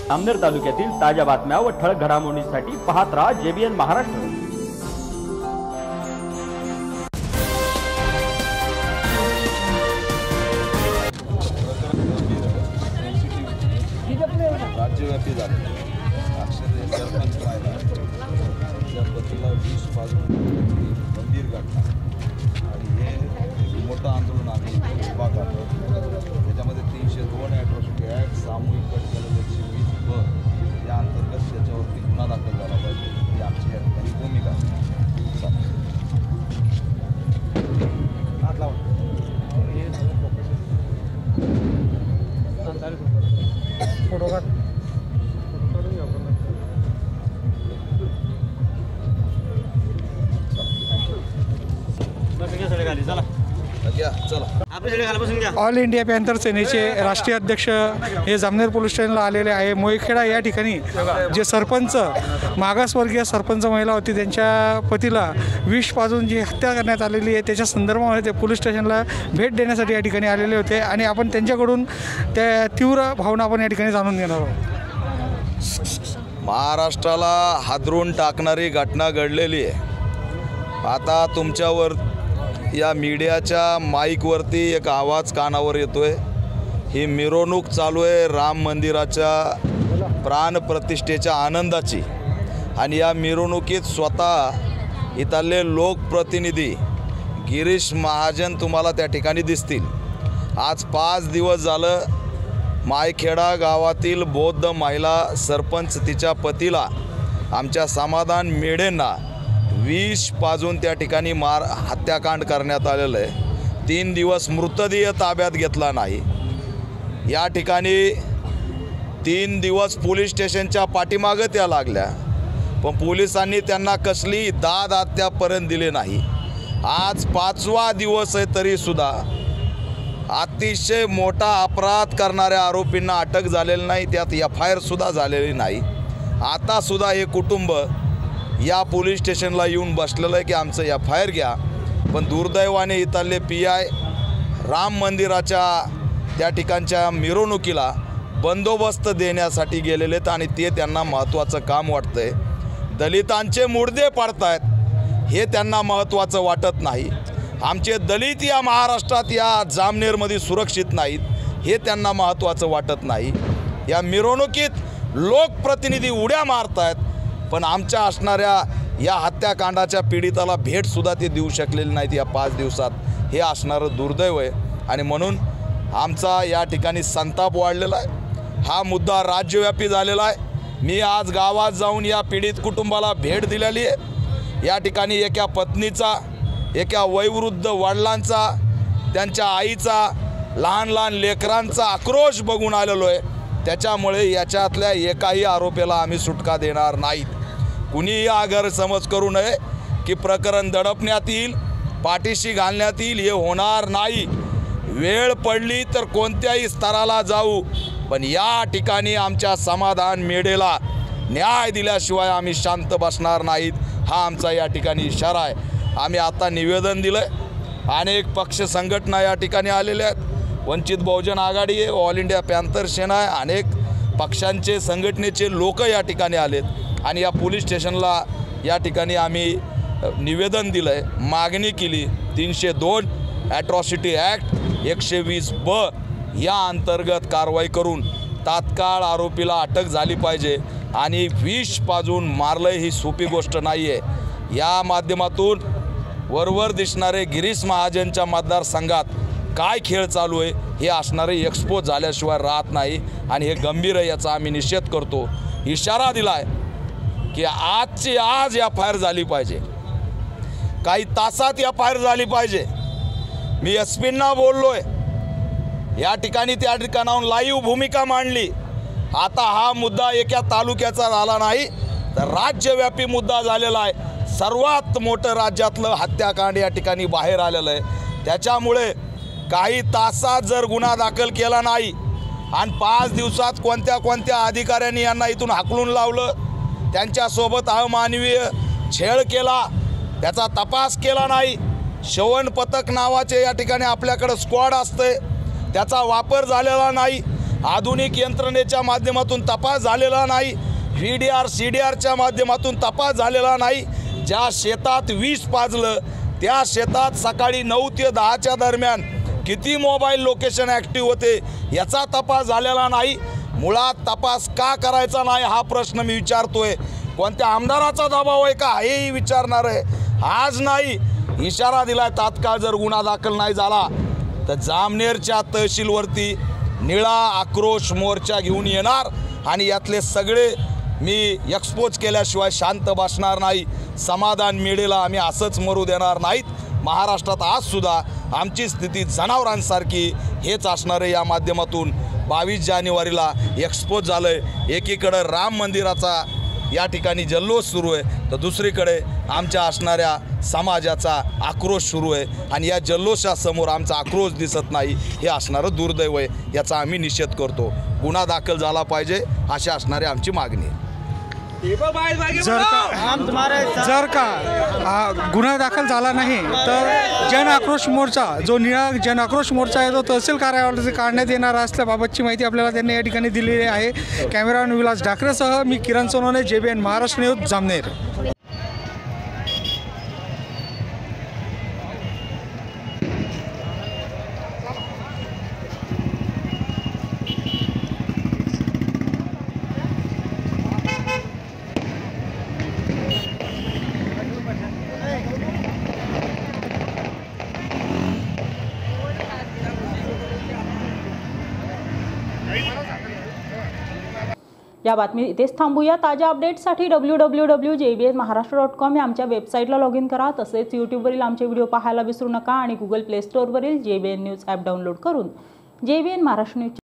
जामनेर तालुक्यातील ताज्या बातम्या व ठळक घडामोडींसाठी पाहत राहा JBN महाराष्ट्र। राज्यव्यापी झाले अक्षरशः सरपंच राहिला त्या पतीला 20 पासून गंभीर घटना आणि हे मोठं आंदोलन आम्ही उभा करतो। त्याच्यामध्ये 302 ॲट्रॉसिटी ॲक्ट, सामूहिक कट केलेलं 120 या अंतर्गत त्याच्यावरती गुन्हा दाखल झाला पाहिजे ही आमची या ठिकाणी भूमिका आहे। ऑल इंडिया पॅन्थर सेनेचे राष्ट्रीय अध्यक्ष हे जामनेर पोलीस स्टेशनला आलेले आहे। मोईखेडा या ठिकाणी जे सरपंच मागासवर्गीय सरपंच महिला होती त्यांच्या पतीला विष पाजून जी हत्या करण्यात आलेली आहे त्याच्या संदर्भामध्ये ते पोलीस स्टेशनला भेट देण्यासाठी या ठिकाणी आलेले होते आणि आपण त्यांच्याकडून त्या तीव्र भावना आपण या ठिकाणी जाणून घेणार आहोत। महाराष्ट्राला हादरून टाकणारी घटना घडलेली आहे। आता तुमच्यावर या मीडियाच्या माईकवरती एक आवाज कानावर येतोय, ही मिरवणूक चालू आहे राम मंदिराच्या प्राणप्रतिष्ठेच्या आनंदाची आणि या मिरवणुकीत स्वतः इथले लोकप्रतिनिधी गिरीश महाजन तुम्हाला त्या ठिकाणी दिसतील। आज 5 दिवस झालं मायखेडा गावातील बौद्ध महिला सरपंच तिच्या पतीला आमच्या समाधान मेढेंना विष पाजून त्या ठिकाणी हत्याकांड करण्यात आलेलं आहे। 3 दिवस मृतदेह ताब्यात घेतला नाही। या ठिकाणी 3 दिवस पोलीस स्टेशनच्या पाठीमागे त्या लागल्या पण पोलिसांनी त्यांना कसली दाद आत्यापर्यंत दिले नाही। आज 5वा दिवस आहे तरीसुद्धा अतिशय मोठा अपराध करणाऱ्या आरोपींना अटक झालेली नाही, त्यात FIR सुद्धा झालेली नाही। आतासुद्धा हे कुटुंब या पोलीस स्टेशनला येऊन बसलेलं आहे की आमचं FIR घ्या, पण दुर्दैवाने इथले PI राम मंदिराच्या त्या ठिकाणच्या मिरवणुकीला बंदोबस्त देण्यासाठी गेलेले आहेत आणि ते त्यांना महत्त्वाचं काम वाटतं आहे। दलितांचे मुर्दे पाडतायत हे त्यांना महत्त्वाचं वाटत नाही। आमचे दलित या महाराष्ट्रात या जामनेरमध्ये सुरक्षित नाहीत हे त्यांना महत्त्वाचं वाटत नाही। या मिरवणुकीत लोकप्रतिनिधी उड्या मारतायत पण आमच्या असणाऱ्या या हत्याकांडाच्या पीडिताला भेटसुद्धा ते देऊ शकलेले नाहीत या 5 दिवसात। हे असणारं दुर्दैव आहे आणि म्हणून आमचा या ठिकाणी संताप वाढलेला आहे। हा मुद्दा राज्यव्यापी झालेला आहे। मी आज गावात जाऊन या पीडित कुटुंबाला भेट दिलेली आहे। या ठिकाणी एका पत्नीचा, एका वयोवृद्ध वडिलांचा, त्यांच्या आईचा, लहान लहान लेकरांचा आक्रोश बघून आलेलो आहे। त्याच्यामुळे याच्यातल्या एकाही आरोपीला आम्ही सुटका देणार नाहीत। कुणीही हा गैरसमज करू नये की प्रकरण दडपण्यात येईल, पाठीशी घालण्यात येईल, हे होणार नाही। वेळ पडली तर कोणत्याही स्तराला जाऊ पण या ठिकाणी आमच्या समाधान मेढेला न्याय दिल्याशिवाय आम्ही शांत बसणार नाहीत हा आमचा या ठिकाणी इशारा आहे। आम्ही आता निवेदन दिलं आहे। अनेक पक्ष संघटना या ठिकाणी आलेल्या आहेत। वंचित बहुजन आघाडी आहे, ऑल इंडिया पॅन्थर सेना आहे, अनेक पक्षांचे संघटनेचे लोक या ठिकाणी आलेत आणि या पोलीस स्टेशनला या ठिकाणी आम्ही निवेदन दिलं आहे, मागणी केली। 302 ॲट्रॉसिटी ॲक्ट 120B या अंतर्गत कारवाई करून तात्काळ आरोपीला अटक झाली पाहिजे आणि विष पाजून मारलं ही सोपी गोष्ट नाही आहे। या माध्यमातून वरवर दिसणारे गिरीश महाजनच्या मतदारसंघात काय खेळ चालू आहे हे असणारे एक्सपोज झाल्याशिवाय राहत नाही आणि हे गंभीर आहे, याचा आम्ही निषेध करतो। इशारा दिला आहे की आजची आज FIR झाली पाहिजे, काही तासात FIR झाली पाहिजे। मी SPंना बोललो आहे, या ठिकाणी त्या ठिकाणाहून लाईव्ह भूमिका मांडली। आता हा मुद्दा एका तालुक्याचा झाला नाही तर राज्यव्यापी मुद्दा झालेला आहे। सर्वात मोठं राज्यातलं हत्याकांड या ठिकाणी बाहेर आलेलं आहे। त्याच्यामुळे काही तासात जर गुन्हा दाखल केला नाही आणि 5 दिवसात कोणत्या अधिकाऱ्यांनी यांना इथून हाकलून लावलं, त्यांच्यासोबत अमानवीय छेड केला, त्याचा तपास केला नाही, श्रवण पथक नावाचे या ठिकाणी आपल्याकडे स्क्वॉड असते त्याचा वापर झालेला नाही आधुनिक यंत्रणेच्या माध्यमातून तपास झालेला नाही, VDR CDRच्या माध्यमातून तपास झालेला नाही। ज्या शेतात विष पाजलं त्या शेतात सकाळी 9 ते 10च्या दरम्यान किती मोबाईल लोकेशन ॲक्टिव्ह होते याचा तपास झालेला नाही। मुळात तपास का करायचा नाही हा प्रश्न मी विचारतोय। कोणत्या आमदाराचा दबाव आहे का हेही विचारणार आहे। आज नाही, इशारा दिलाय तात्काळ जर गुन्हा दाखल नाही झाला तर जामनेरच्या तहसीलवरती निळा आक्रोश मोर्चा घेऊन येणार आणि यातले सगळे मी एक्सपोज केल्याशिवाय शांत बसणार नाही। समाधान मिळेला आम्ही असंच मरू देणार नाहीत। महाराष्ट्रात आजसुद्धा आमची स्थिती जनावरांसारखी हेच असणार आहे। या माध्यमातून 22 जानेवारीला एक्सपोज झालं आहे। एकीकडे राम मंदिराचा या ठिकाणी जल्लोष सुरू आहे तर दुसरीकडे आमच्या असणाऱ्या समाजाचा आक्रोश सुरू आहे आणि या जल्लोषासमोर आमचा आक्रोश दिसत नाही हे असणारं दुर्दैव आहे। याचा आम्ही निषेध करतो। गुन्हा दाखल झाला पाहिजे अशी असणारी आमची मागणी आहे। जर का गुन्हा दाखल झाला नाही तर जन आक्रोश मोर्चा जो निळा जन आक्रोश मोर्चा आहे तो तहसील कार्यालयात काढण्यात येणार असल्याबाबतची माहिती आपल्याला त्यांनी या ठिकाणी दिलेली आहे। कॅमेरामॅन विलास ढाकरेसह मी किरण सोनवणे, JBN महाराष्ट्र न्यूज, जामनेर। या बातमी इथेच थांबूया। ताज्या अपडेट्ससाठी www.jbnmaharashtra.com या आमच्या वेबसाईटला लॉग इन करा। तसेच यूट्यूबवरील आमचे व्हिडिओ पाहायला विसरू नका आणि गुगल प्ले स्टोअरवरील JBN न्यूज ॲप डाउनलोड करून JBN महाराष्ट्र न्यूज